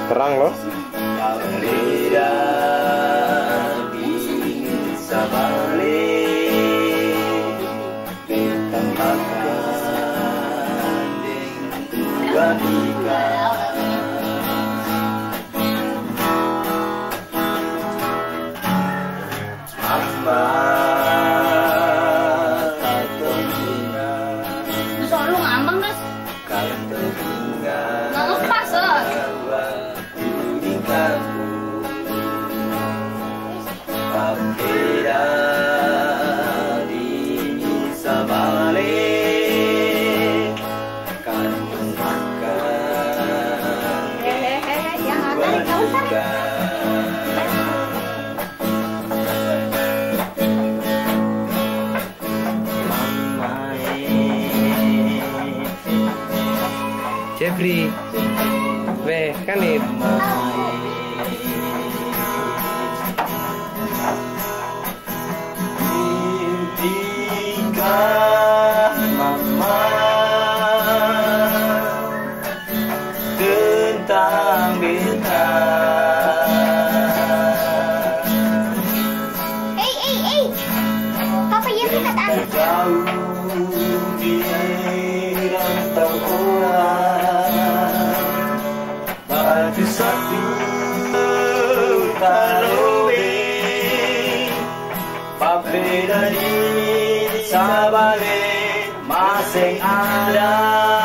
Terang loh. Tidak bisa balik ditambahkan dua tiga. Mama atau bunga. Soal lu ngambang guys. Kalau bunga. Nggak ngepas loh. Tidak bisa balik kandung makan yang ada nggak usah. Jeffrey, weh kan itu. Mama tentang bintang. Papa ya kata Jauh di rantau orang, baju satu taruh pape dari sabale masing ada.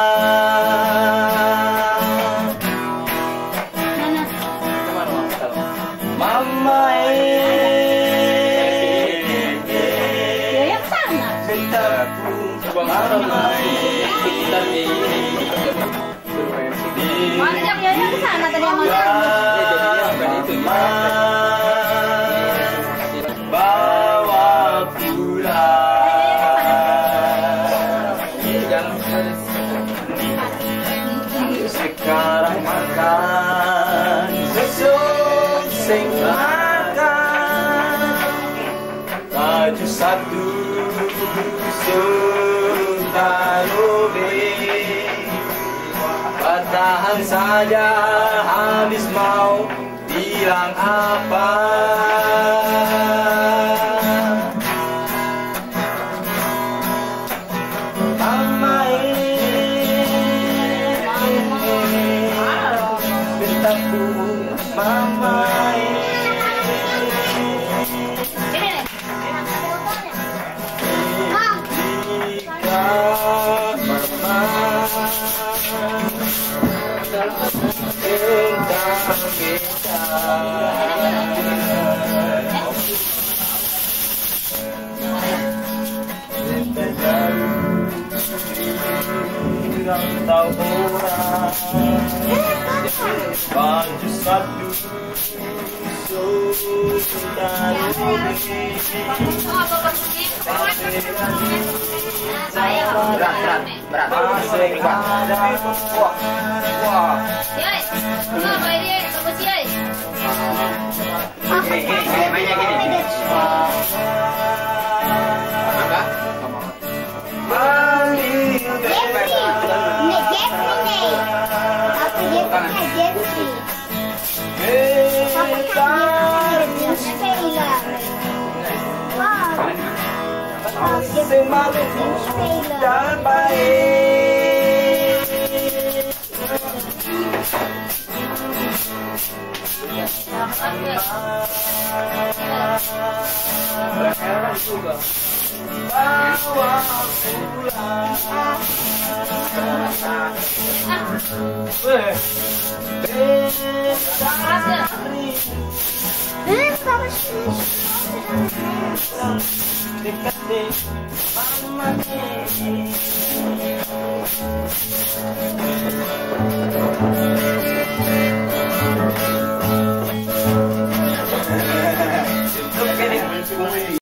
Mama yang sana. Mama Mana yang ke sana tadi yang mana? bawa pulang. Sekarang makan sesuk sing makan baju satu suntarobe. Bertahan saja, habis mau bilang apa. Mama cintaku, mama tahu orang baju satu sultan berat masih ada. Wah mainnya gini. Dan baik bawa pulang.